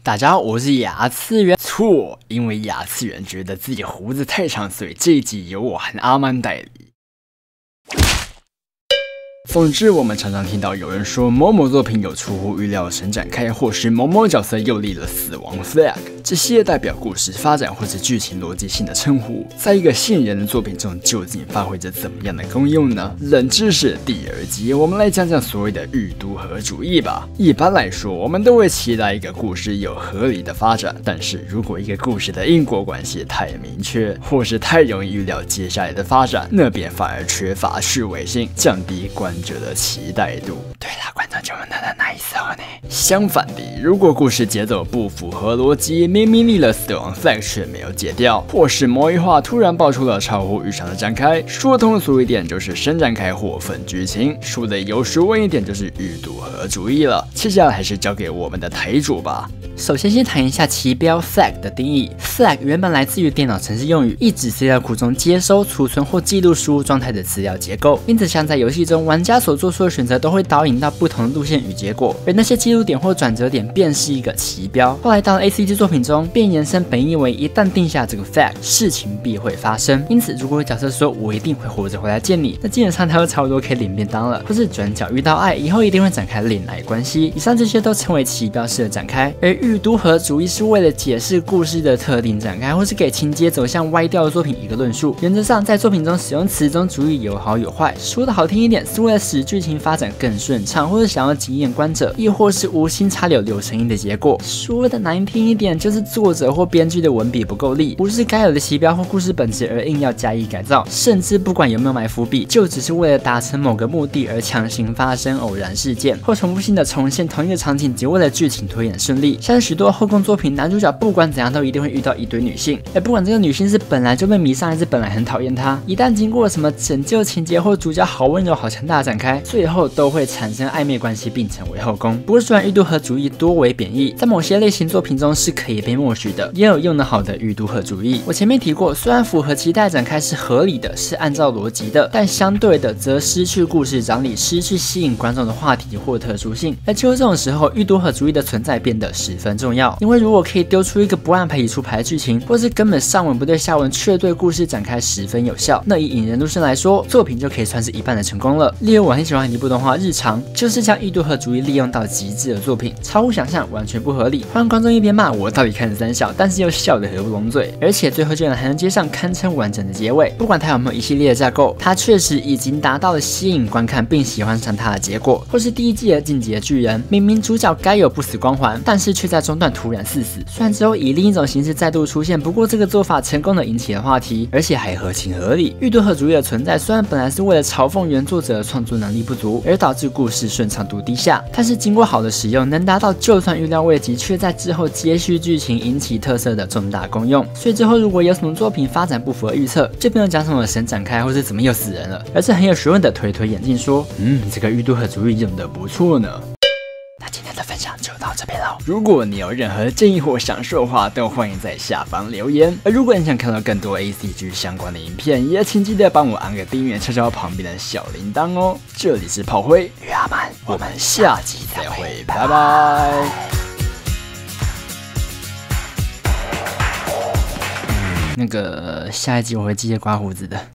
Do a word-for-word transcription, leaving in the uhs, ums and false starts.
大家好，我是亚次元。错，因为亚次元觉得自己胡子太长，所以这一集由我和阿曼代理。总之，我们常常听到有人说某某作品有出乎预料的神展开，或是某某角色又立了死亡 flag， 这些代表故事发展或是剧情逻辑性的称呼，在一个吸引人的作品中究竟发挥着怎么样的功用呢？冷知识第二集，我们来讲讲所谓的预都合主义吧。一般来说，我们都会期待一个故事有合理的发展，但是如果一个故事的因果关系太明确，或是太容易预料接下来的发展，那便反而缺乏趣味性，降低观者的期待度。对啦，观众就问他的那意思呢？相反的，如果故事节奏不符合逻辑，明明立了死亡 flag 却没有解掉，或是某一话突然爆出了超乎预想的展开，说通俗一点就是神展开或分剧情，说的有学问一点就是预都合主义了。接下来还是交给我们的台主吧。首先，先谈一下旗标 flag 的定义。flag 原本来自于电脑程式用语，意指资料库中接收、储存或记录输入状态的资料结构。因此，像在游戏中，玩家所做出的选择都会导引到不同的路线与结果，而那些记录点或转折点便是一个旗标。后来到了 A C G 作品中，便延伸本意为一旦定下这个 flag， 事情必会发生。因此，如果有角色说我一定会活着回来见你，那基本上他就差不多可以领便当了。或是转角遇到爱，以后一定会展开恋爱关系。以上这些都称为旗标式的展开，而预都合主义是为了解释故事的特定展开，或是给情节走向歪掉的作品一个论述。原则上，在作品中使用此种主义有好有坏，说的好听一点，是为了使剧情发展更顺畅，或是想要惊艳观者，亦或是无心插柳柳成荫的结果。说的难听一点，就是作者或编剧的文笔不够力，不是该有的旗标或故事本质而硬要加以改造，甚至不管有没有埋伏笔，就只是为了达成某个目的而强行发生偶然事件，或重复性的重现同一个场景，只为了剧情推演顺利。像是许多后宫作品，男主角不管怎样都一定会遇到一堆女性，而不管这个女性是本来就被迷上，还是本来很讨厌他，一旦经过什么拯救情节或主角好温柔好强大的展开，最后都会产生暧昧关系并成为后宫。不过虽然预都合主义多为贬义，在某些类型作品中是可以被默许的，也有用得好的预都合主义。我前面提过，虽然符合期待展开是合理的，是按照逻辑的，但相对的则失去故事张力，失去吸引观众的话题或特殊性。而就这种时候，预都合主义的存在变得十分重要，因为如果可以丢出一个不按牌理出牌的剧情，或是根本上文不对下文却对故事展开十分有效，那以引人入胜来说，作品就可以算是一半的成功了。例如我很喜欢一部动画《日常》，就是将预都合主义利用到极致的作品，超乎想象，完全不合理，让观众一边骂我到底看着三小，但是又笑得合不拢嘴，而且最后居然还能接上堪称完整的结尾。不管它有没有一系列的架构，它确实已经达到了吸引观看并喜欢上它的结果。或是第一季的《进击的巨人》，明明主角该有不死光环，但是却在中段突然四死，虽然之后以另一种形式再度出现，不过这个做法成功的引起了话题，而且还合情合理。预都合主义的存在，虽然本来是为了嘲讽原作者的创作能力不足，而导致故事顺畅度低下，但是经过好的使用，能达到就算预料未及，却在之后接续剧情引起特色的重大功用。所以之后如果有什么作品发展不符合预测，就不用讲什么神展开或是怎么又死人了，而是很有学问的推推眼镜说，嗯，这个预都合主义用的不错呢。那今天的分享就到这边喽。如果你有任何建议或想说的话，都欢迎在下方留言。而如果你想看到更多 A C G 相关的影片，也请记得帮我按个订阅，敲敲旁边的小铃铛哦。这里是炮灰与阿曼，我们下集再会，拜拜。那个下一集我会记得刮胡子的。